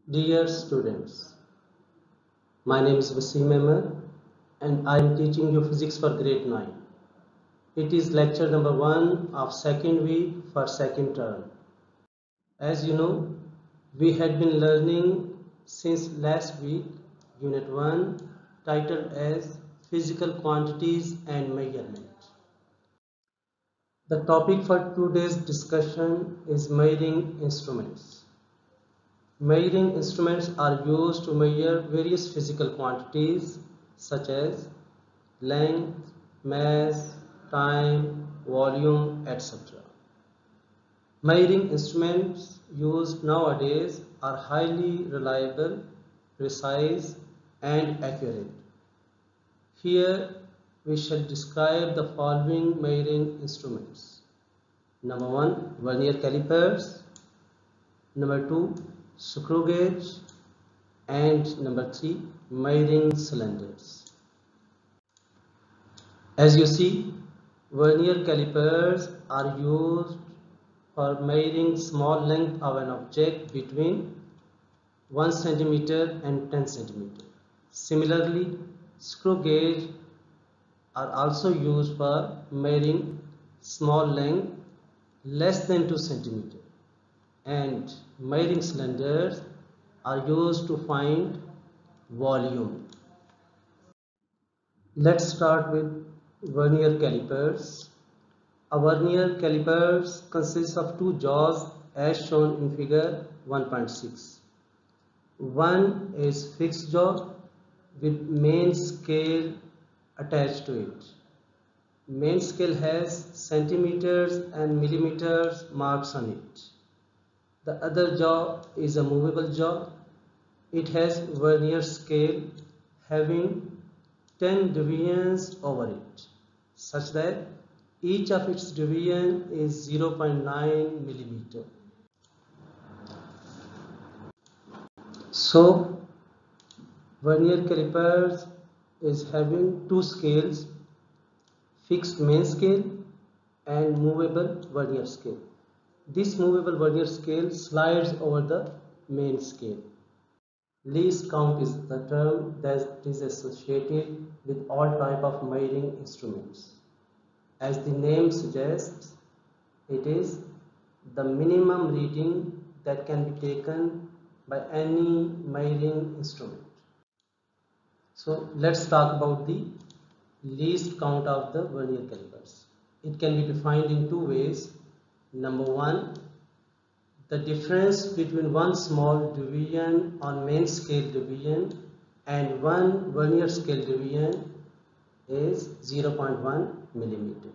Dear students, my name is Wasim Ahmed and I am teaching you physics for grade 9. It is lecture number 1 of second week for second term. As you know, we had been learning since last week unit 1 titled as physical quantities and measurement. The topic for today's discussion is measuring instruments. Measuring instruments are used to measure various physical quantities such as length, mass, time, volume, etc. Measuring instruments used nowadays are highly reliable, precise, and accurate. Here we shall describe the following measuring instruments. Number 1, vernier calipers. Number 2, screw gauge. And number 3, measuring cylinders. As you see, vernier calipers are used for measuring small length of an object between 1 centimeter and 10 centimeter. Similarly, screw gauge are also used for measuring small length less than 2 centimeter, and measuring cylinders are used to find volume. Let's start with vernier calipers. A vernier calipers consists of two jaws as shown in figure 1.6. One is fixed jaw with main scale attached to it. Main scale has centimeters and millimeters marks on it. The other jaw is a movable jaw. It has vernier scale having 10 divisions over it, such that each of its division is 0.9 millimeter. So, vernier calipers is having two scales, fixed main scale and movable vernier scale. This movable vernier scale slides over the main scale. Least count is the term that is associated with all type of measuring instruments. As the name suggests, it is the minimum reading that can be taken by any measuring instrument. So let's talk about the least count of the vernier calipers. It can be defined in two ways. Number 1, the difference between one small division on main scale division and one vernier scale division is 0.1 millimeter.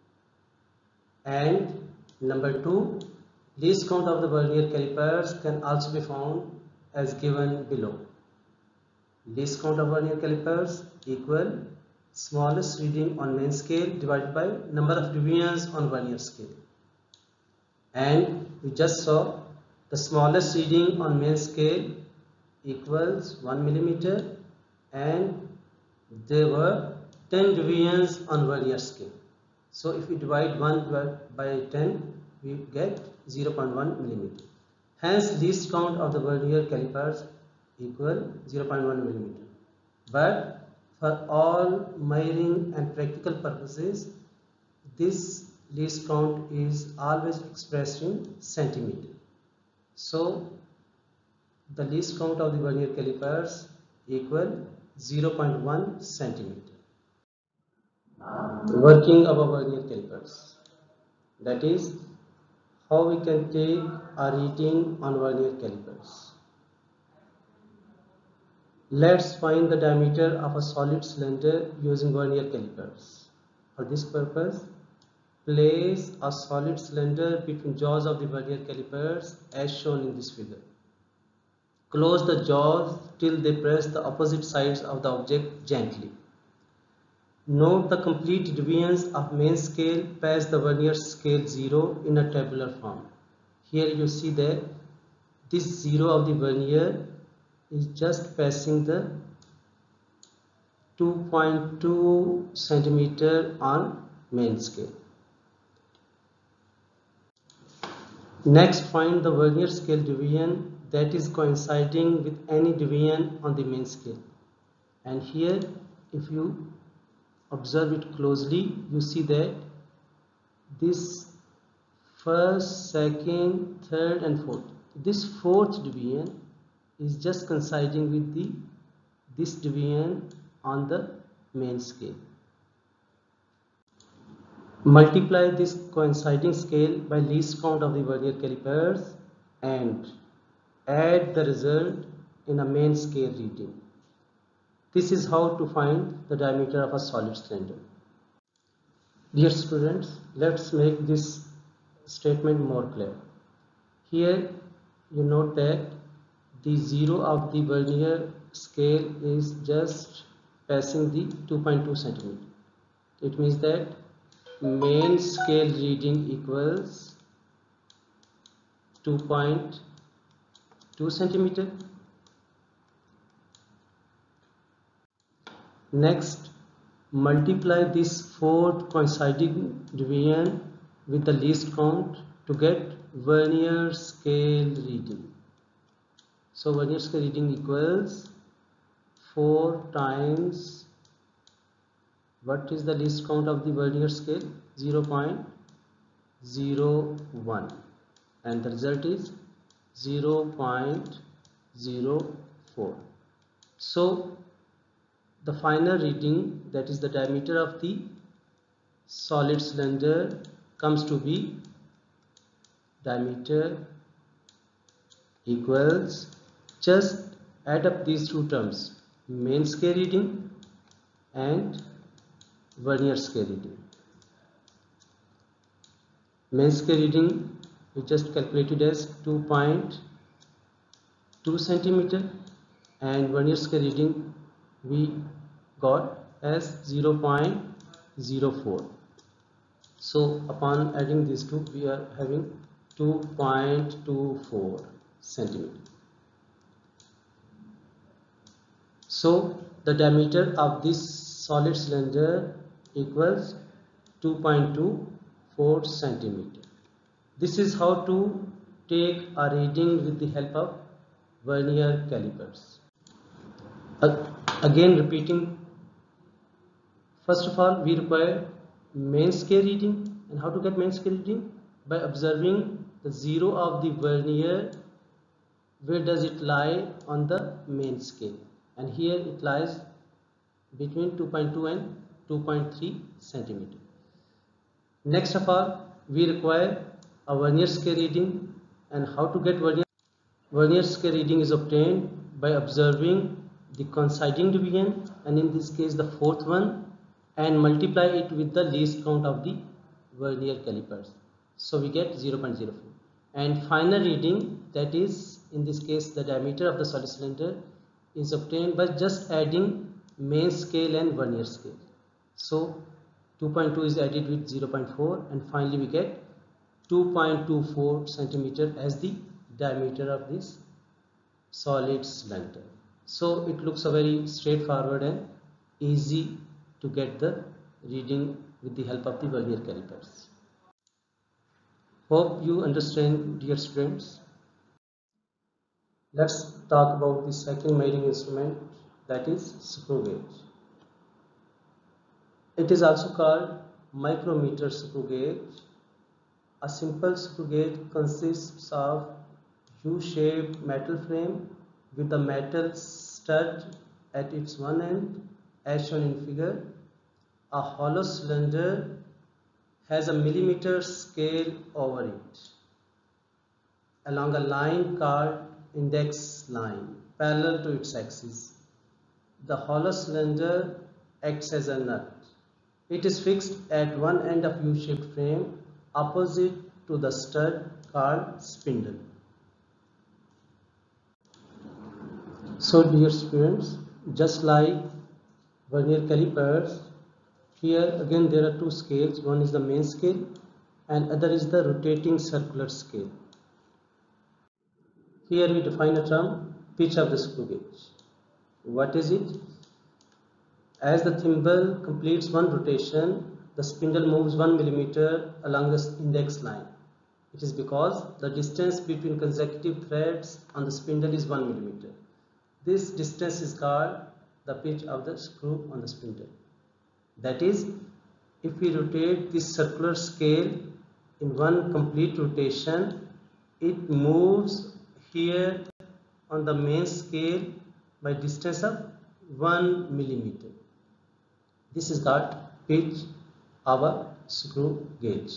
And number 2, least count of the vernier calipers can also be found as given below. Least count of vernier calipers equal smallest reading on main scale divided by number of divisions on vernier scale. And we just saw the smallest reading on main scale equals 1 millimeter, and there were 10 divisions on vernier scale. So if we divide 1 by 10, we get 0.1 millimeter. Hence, least count of the vernier calipers equal 0.1 millimeter. But for all measuring and practical purposes, this least count is always expressed in centimeter. So the least count of the vernier calipers equal 0.1 centimeter. Working of a vernier calipers, that is how we can take a reading on vernier calipers. Let's find the diameter of a solid cylinder using vernier calipers. For this purpose, place a solid cylinder between jaws of the vernier calipers as shown in this figure. Close the jaws till they press the opposite sides of the object gently. Note the complete divisions of main scale past the vernier scale 0 in a tabular form. Here you see that this 0 of the vernier is just passing the 2.2 centimeter on main scale. Next, find the vernier scale division that is coinciding with any deviation on the main scale. And here if you observe it closely, you see that this first, second, third and fourth, this fourth deviation is just coinciding with this deviation on the main scale. Multiply this coinciding scale by least count of the vernier calipers and add the result in a main scale reading. This is how to find the diameter of a solid cylinder. Dear students, let's make this statement more clear. Here you note that the zero of the vernier scale is just passing the 2.2 centimeter. It means that main scale reading equals 2.2 centimeter. Next, multiply this fourth coinciding deviation with the least count to get vernier scale reading. So vernier scale reading equals 4 times, what is the least count of the vernier scale? 0.01, and the result is 0.04. So the final reading, that is the diameter of the solid cylinder, comes to be diameter equals, just add up these two terms, main scale reading and vernier scale reading. Main scale reading we just calculated as 2.2 centimeter and vernier scale reading we got as 0.04. So upon adding these two, we are having 2.24 centimeter. So the diameter of this solid cylinder equals 2.24 centimeter. This is how to take a reading with the help of vernier calipers. Again repeating, first of all we require main scale reading. And how to get main scale reading? By observing the zero of the vernier, where does it lie on the main scale, and here it lies between 2.2 and 2.3 centimeter. Next of all we require a vernier scale reading. And how to get vernier scale reading is obtained by observing the coinciding deviation, and in this case the fourth one, and multiply it with the least count of the vernier calipers. So we get 0.04. And final reading, that is in this case the diameter of the solid cylinder, is obtained by just adding main scale and vernier scale. So 2.2 is added with 0.4 and finally we get 2.24 centimeter as the diameter of this solid cylinder. So it looks a very straightforward and easy to get the reading with the help of the vernier calipers. Hope you understand, dear students. Let's talk about the second measuring instrument, that is screw gauge. It is also called micrometer screw gauge. A simple screw gauge consists of U-shaped metal frame with a metal stud at its one end, as shown in figure. A hollow cylinder has a millimeter scale over it along a line called index line parallel to its axis. The hollow cylinder acts as a nut. It is fixed at one end of U-shaped frame opposite to the stud called spindle. So dear students, just like vernier calipers, here again there are two scales. One is the main scale and other is the rotating circular scale. Here we define a term, pitch of the screw gauge. What is it? As the thimble completes one rotation, the spindle moves 1 millimeter along the index line. It is because the distance between consecutive threads on the spindle is 1 millimeter. This distance is called the pitch of the screw on the spindle. That is, if we rotate this circular scale in one complete rotation, it moves here on the main scale by distance of 1 millimeter. This is called pitch of a screw gauge.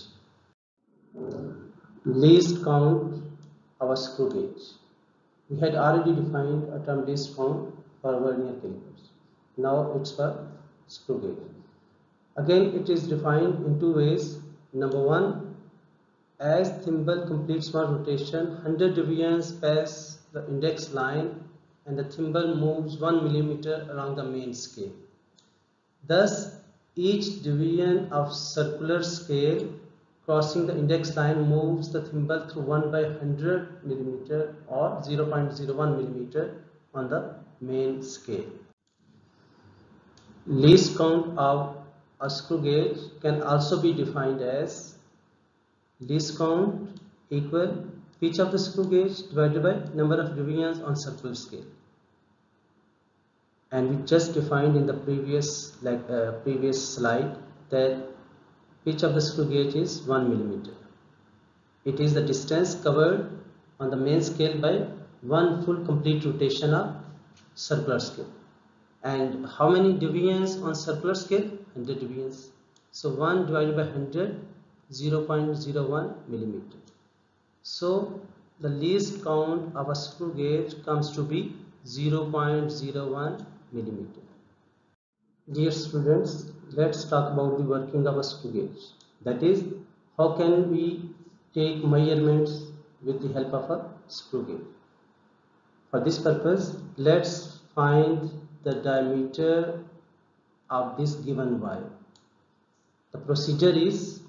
Least count of a screw gauge. We had already defined a term least count for vernier calipers. Now it's for screw gauge. Again, it is defined in two ways. Number one, as thimble completes one rotation, 100 divisions pass the index line and the thimble moves 1 millimeter along the main scale. Thus, each division of circular scale crossing the index line moves the thimble through 1 by 100 millimeter or 0.01 millimeter on the main scale. Least count of a screw gauge can also be defined as least count equal pitch of the screw gauge divided by number of divisions on circular scale. And we just defined in the previous slide that pitch of the screw gauge is 1 millimeter. It is the distance covered on the main scale by one full complete rotation of circular scale. And how many divisions on circular scale? 100 divisions. So 1 divided by 100, 0.01 millimeter. So the least count of a screw gauge comes to be 0.01 millimeter. Dear students, let's talk about the working of a screw gauge. That is, how can we take measurements with the help of a screw gauge. For this purpose, let's find the diameter of this given wire. The procedure is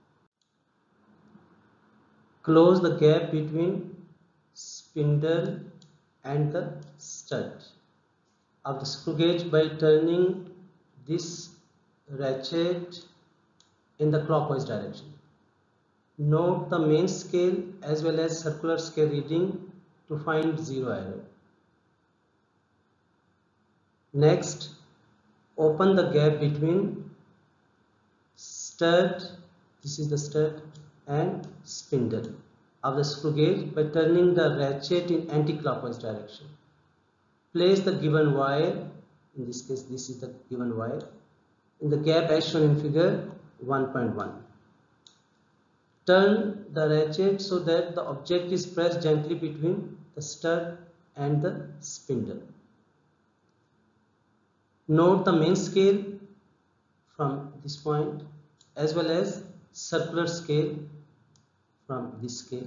close the gap between spindle and the stud of the screw gauge by turning this ratchet in the clockwise direction. Note the main scale as well as circular scale reading to find zero error. Next, open the gap between stud, this is the stud, and spindle of the screw gauge by turning the ratchet in anti-clockwise direction. Place the given wire, in this case this is the given wire, in the gap as shown in figure 1.1. Turn the ratchet so that the object is pressed gently between the stud and the spindle. Note the main scale from this point as well as circular scale from this scale.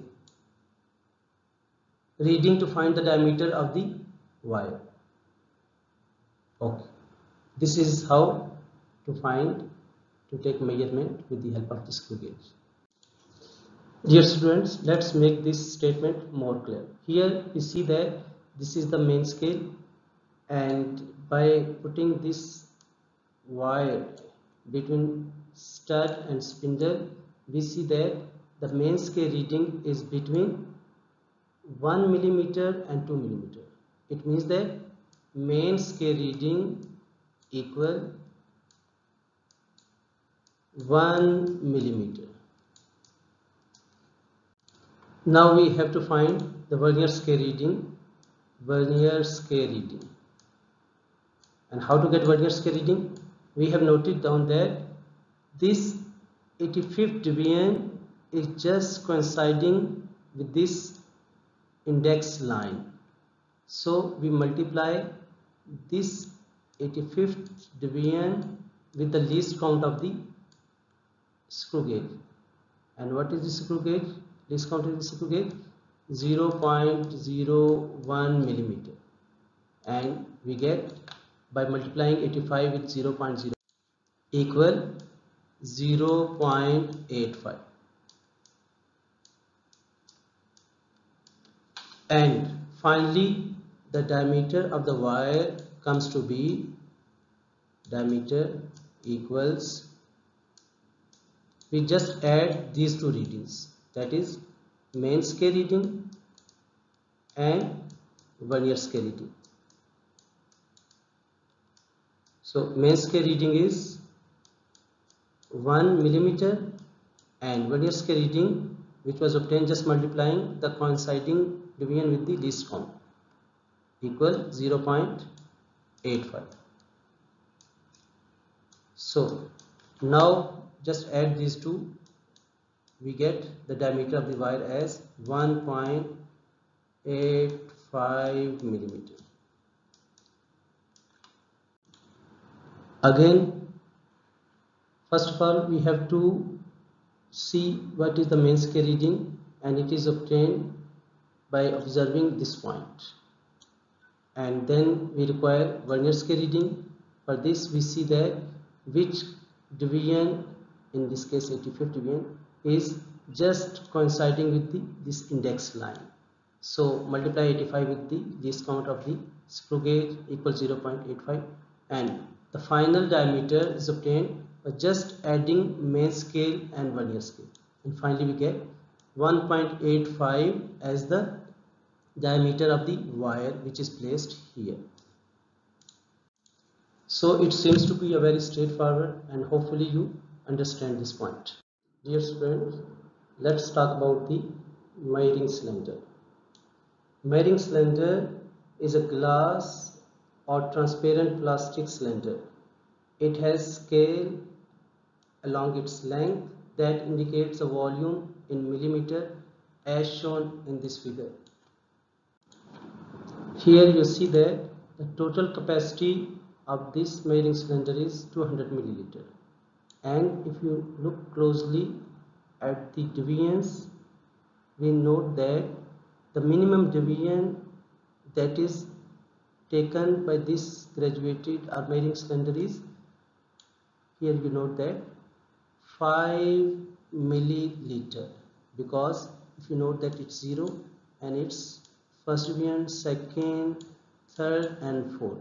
Reading to find the diameter of the wire. Okay. This is how to take measurement with the help of the screw gauge. Dear students, let's make this statement more clear. Here you see that this is the main scale, and by putting this wire between stud and spindle, we see that the main scale reading is between 1 millimeter and 2 millimeter. It means that main scale reading equal 1 millimeter. Now we have to find the vernier scale reading. And how to get vernier scale reading? We have noted down that this 85th division is just coinciding with this index line. So we multiply this 85th division with the least count of the screw gauge. And what is the screw gauge? Least count of the screw gauge 0.01 millimeter. And we get, by multiplying 85 with 0.0 equal 0.85. And finally, the diameter of the wire comes to be diameter equals, we just add these two readings, that is main scale reading and vernier scale reading. So main scale reading is 1 millimeter and vernier scale reading, which was obtained just multiplying the coinciding division with the least count, equal 0.85. So now just add these two, we get the diameter of the wire as 1.85 millimeter. Again, first of all, we have to see what is the main scale reading, and it is obtained by observing this point. And then we require vernier scale reading. For this, we see that which division, in this case 85th division, is just coinciding with this index line. So multiply 85 with the least count of the screw gauge, equals 0.85, and the final diameter is obtained by just adding main scale and vernier scale, and finally we get 1.85 as the diameter of the wire which is placed here. So it seems to be a very straightforward, and hopefully you understand this point. Dear students, let's talk about the Meyring cylinder. Meyring cylinder is a glass or transparent plastic cylinder. It has scale along its length that indicates a volume in millimeter as shown in this figure. Here you see that the total capacity of this Meyring cylinder is 200 milliliter, and if you look closely at the divisions, we note that the minimum division that is taken by this graduated or Meyring cylinder is, here you note that 5 milliliter, because if you note that it's 0 and it's first division, second, third and fourth.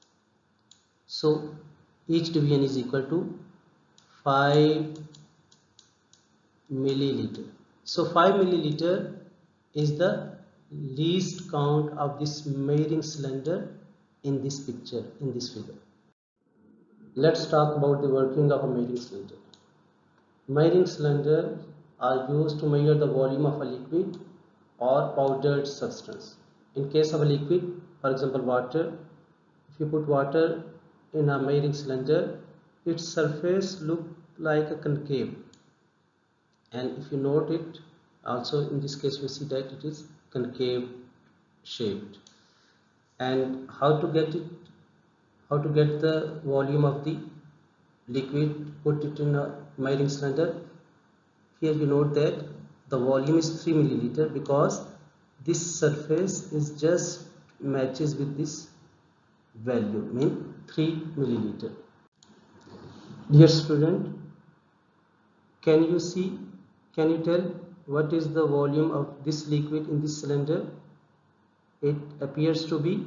So each division is equal to 5 milliliter. So 5 milliliter is the least count of this Meyring cylinder in this picture, in this figure. Let's talk about the working of a Meyring cylinder. Meyring cylinders are used to measure the volume of a liquid or powdered substance. In case of a liquid, for example water, if you put water in a Meyring cylinder, its surface looks like a concave, and if you note it, also in this case we see that it is concave shaped. And how to get it, how to get the volume of the liquid, put it in a Meyring cylinder. Here you note that the volume is 3 milliliter, because this surface is just matches with this value, mean 3 milliliter. Dear student, can you tell what is the volume of this liquid in this cylinder? It appears to be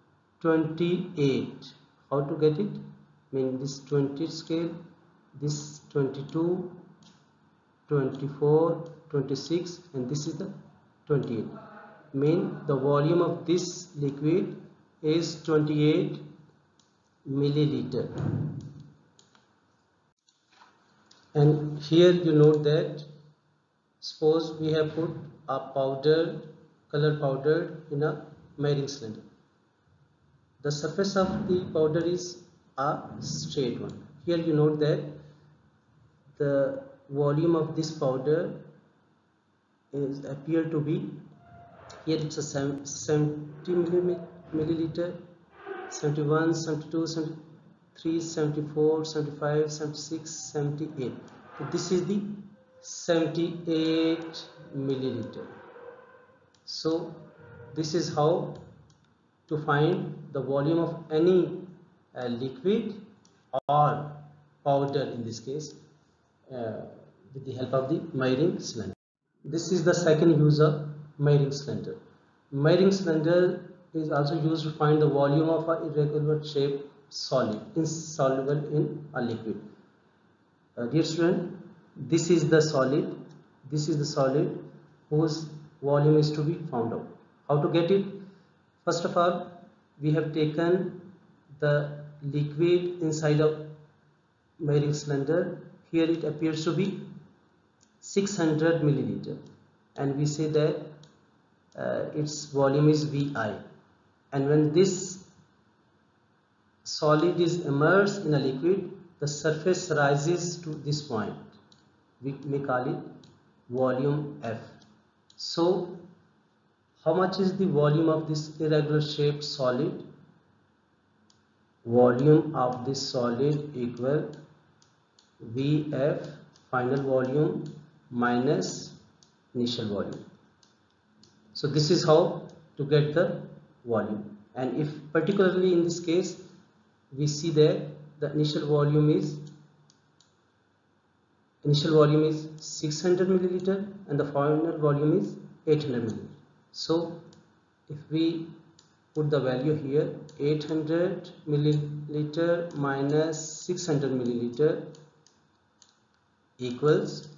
28. How to get it? Mean this 20 scale, this 22, 24, 26 and this is the 28. Mean the volume of this liquid is 28 milliliter. And here you note that suppose we have put a color powder in a Meyring cylinder. The surface of the powder is a straight one. Here you note that the volume of this powder is appear to be, here it's a 70 milliliter, 71, 72, 73, 74, 75, 76, 78. So this is the 78 milliliter. So this is how to find the volume of any liquid or powder, in this case with the help of the Meyring cylinder. This is the second use of Meyring cylinder. Meyring cylinder is also used to find the volume of an irregular shaped solid insoluble in a liquid. Dear student, this is the solid, whose volume is to be found out. How to get it? First of all, we have taken the liquid inside of measuring cylinder. Here it appears to be 600 milliliter, and we say that its volume is Vi, and when this solid is immersed in a liquid, the surface rises to this point. We may call it volume F. So how much is the volume of this irregular shaped solid? Volume of this solid equal Vf final volume minus initial volume. So this is how to get the volume, and if particularly in this case we see that the initial volume is 600 milliliter and the final volume is 800 milliliter. So if we put the value here, 800 milliliter minus 600 milliliter equals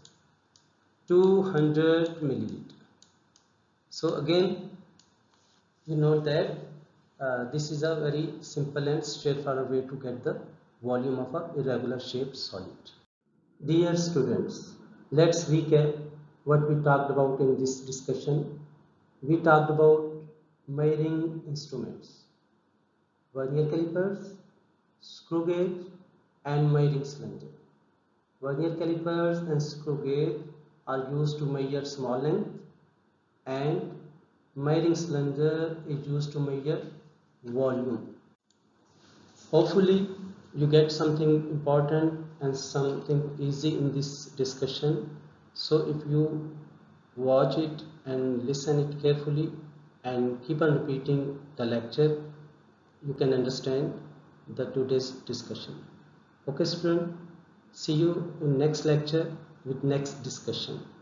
200 milliliter. So again, you know that this is a very simple and straightforward way to get the volume of a irregular shaped solid. Dear students, let's recap what we talked about in this discussion. We talked about measuring instruments, vernier calipers, screw gauge, and measuring cylinder. Vernier calipers and screw gauge are used to measure small length, and measuring cylinder is used to measure volume. Hopefully you get something important and something easy in this discussion. So if you watch it and listen it carefully and keep on repeating the lecture, you can understand the today's discussion. Okay student, see you in next lecture with next discussion.